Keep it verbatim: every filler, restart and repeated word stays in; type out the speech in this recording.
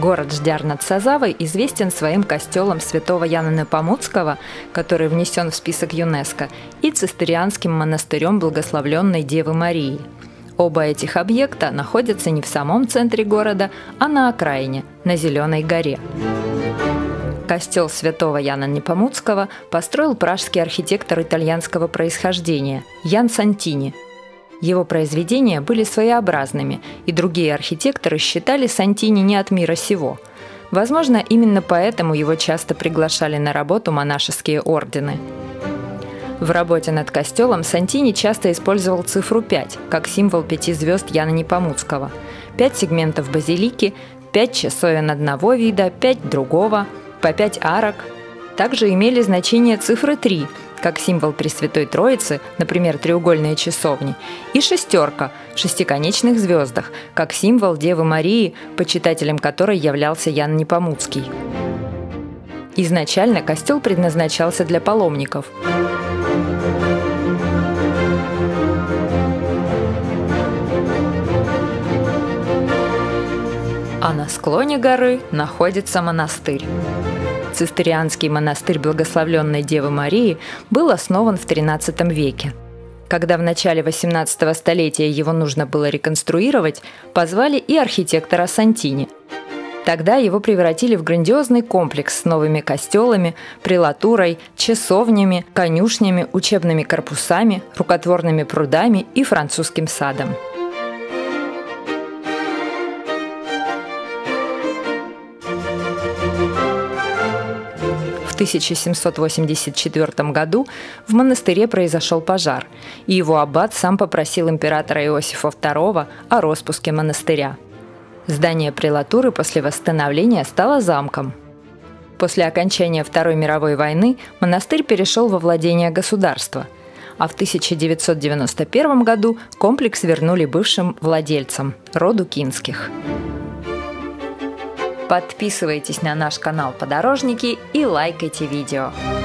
Город Ждяр над Сазавой известен своим костелом святого Яна Непомуцкого, который внесен в список ЮНЕСКО, и цистерианским монастырем Благословленной Девы Марии. Оба этих объекта находятся не в самом центре города, а на окраине, на Зеленой горе. Костел святого Яна Непомуцкого построил пражский архитектор итальянского происхождения Ян Сантини. Его произведения были своеобразными, и другие архитекторы считали Сантини не от мира сего. Возможно, именно поэтому его часто приглашали на работу монашеские ордены. В работе над костелом Сантини часто использовал цифру пять, как символ пяти звезд Яна Непомуцкого. Пять сегментов базилики, пять часовен одного вида, пять другого, по пять арок. Также имели значение цифры три, как символ Пресвятой Троицы, например, треугольные часовни, и шестерка в шестиконечных звездах, как символ Девы Марии, почитателем которой являлся Ян Непомуцкий. Изначально костел предназначался для паломников. А на склоне горы находится монастырь. Цистерианский монастырь Благословленной Девы Марии был основан в тринадцатом веке. Когда в начале восемнадцатого столетия его нужно было реконструировать, позвали и архитектора Сантини. Тогда его превратили в грандиозный комплекс с новыми костелами, прелатурой, часовнями, конюшнями, учебными корпусами, рукотворными прудами и французским садом. В тысяча семьсот восемьдесят четвёртом году в монастыре произошел пожар, и его аббат сам попросил императора Иосифа второго о распуске монастыря. Здание прелатуры после восстановления стало замком. После окончания Второй мировой войны монастырь перешел во владение государства, а в тысяча девятьсот девяносто первом году комплекс вернули бывшим владельцам – роду Кинских. Подписывайтесь на наш канал «Подорожники» и лайкайте видео.